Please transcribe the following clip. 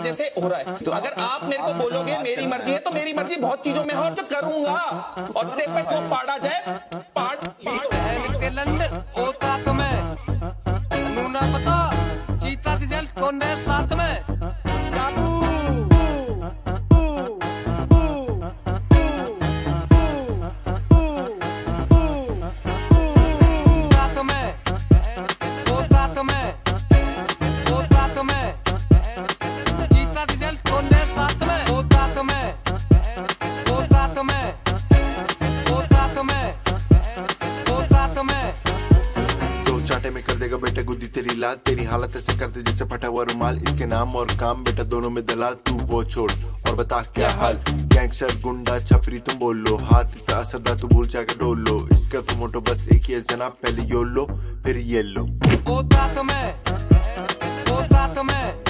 वजह से हो रहा है। तो अगर आप मेरे को बोलोगे मेरी मर्जी है, तो मेरी मर्जी बहुत चीजों में है और जो करूंगा, और तेरे पे जो पाड़ा जाए पाड़ पता चीता रिजल्ट कौन है साथ में जादू में कर देगा बेटा गुद्दी तेरी लाल, तेरी हालत ऐसे करते जैसे फटा हुआ रुमाल। इसके नाम और काम बेटा दोनों में दलाल, तू वो छोड़ और बता क्या हाल। गैंगस्टर गुंडा छपरी तुम बोलो, हाथ इतना असरदार तू भूल जाकर डोल लो। इसका तो मोटो बस एक ही है जनाब, पहले यो लो फिर ये लो।